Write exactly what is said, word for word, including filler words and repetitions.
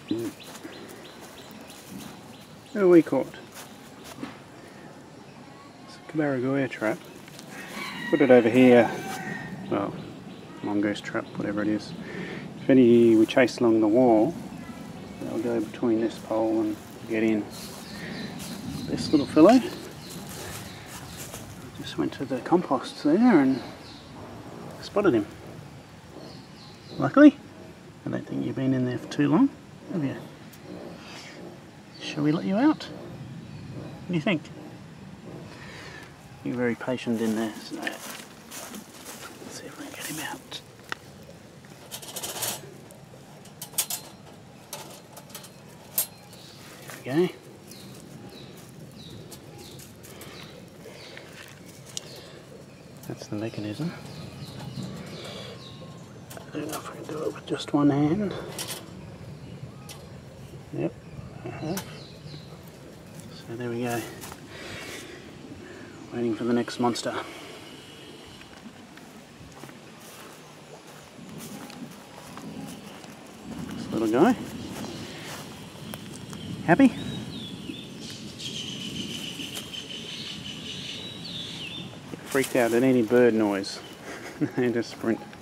Who are we caught? It's a Cabaragoya trap. Put it over here. Well, mongoose trap, whatever it is. If any we chase along the wall, they'll go between this pole and get in. This little fellow just went to the compost there and spotted him. Luckily, I don't think you've been in there for too long, have you? Shall we let you out? What do you think? You're very patient in there, so let's see if we can get him out. There we go. That's the mechanism. I don't know if I can do it with just one hand. Yep, I have. So there we go. Waiting for the next monster. This little guy. Happy? Get freaked out at any bird noise. They just sprint.